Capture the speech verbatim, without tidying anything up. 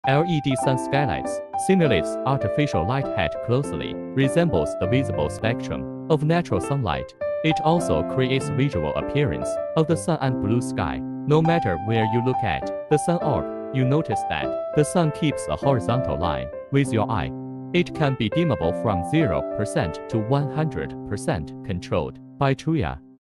L E D sun skylights simulates artificial light head closely, resembles the visible spectrum of natural sunlight. It also creates visual appearance of the sun and blue sky. No matter where you look at the sun orb, you notice that the sun keeps a horizontal line with your eye. It can be dimmable from zero percent to one hundred percent, controlled by Tuya.